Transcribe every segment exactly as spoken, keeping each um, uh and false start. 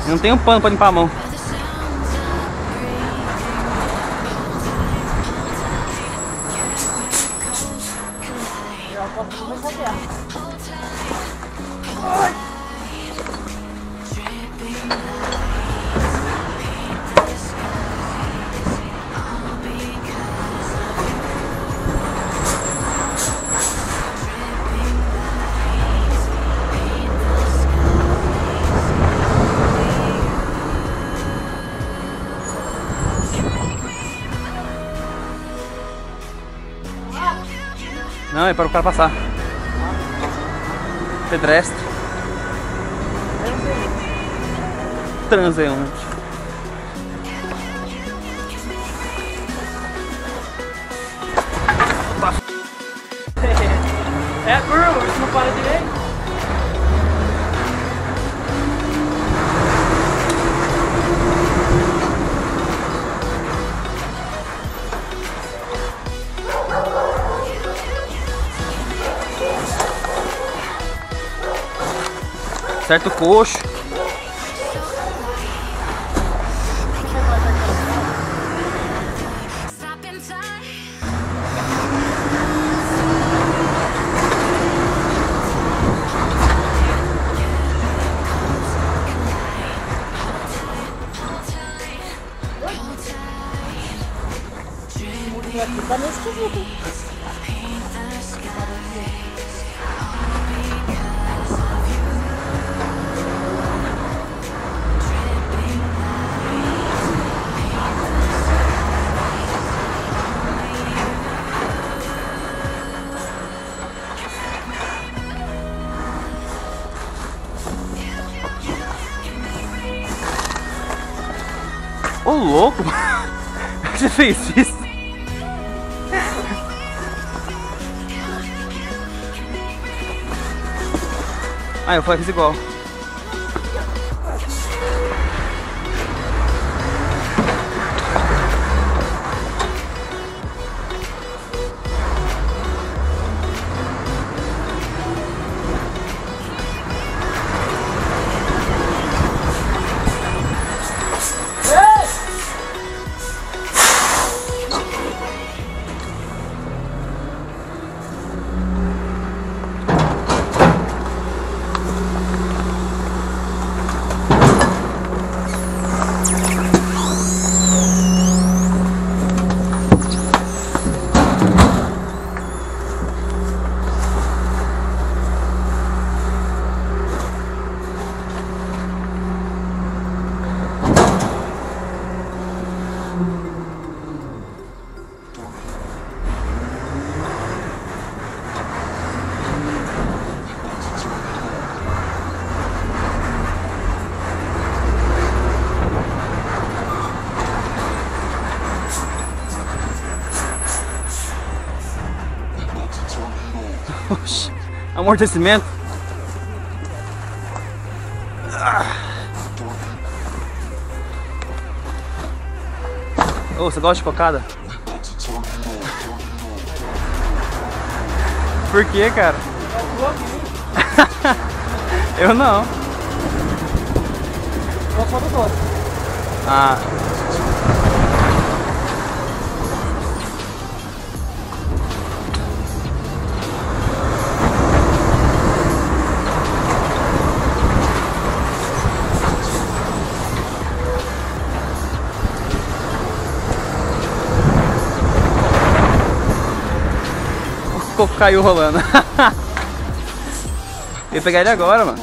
Não tem um pano pra limpar a mão. Não, é para o cara passar. Pedestre. Transeunte. É a curva, você não para direito. Certo o coxo. Tá meio esquisito. Ô louco! Você fez isso? Ah, eu fiz igual. Oxi, amortecimento. Ô, oh, você gosta de cocada? Por que, cara? Eu não. Eu só do doce. Ah. O coco caiu rolando. Eu ia pegar ele agora, mano.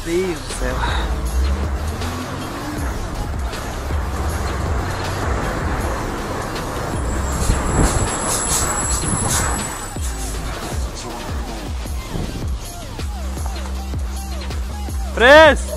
Deus do céu. Preço!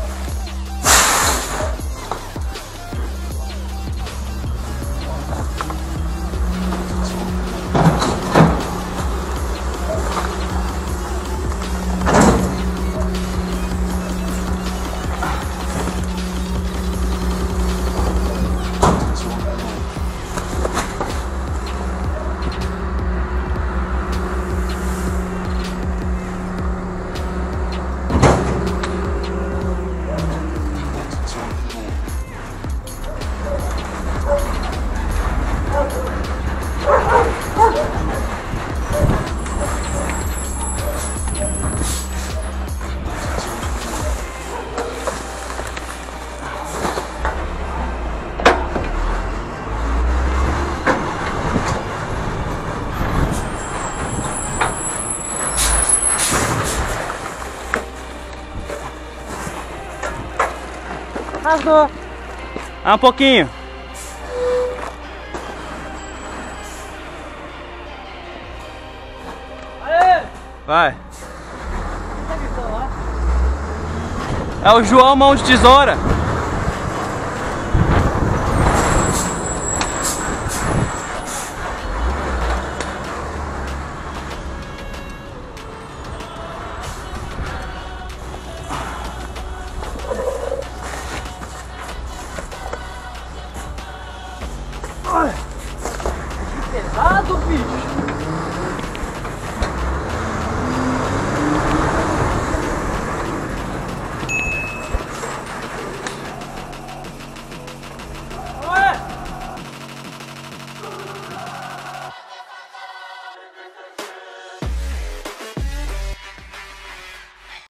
Rasgou. Ah, um pouquinho. Aê! Vai. Quem é que tá lá? É o João Mão de Tesoura.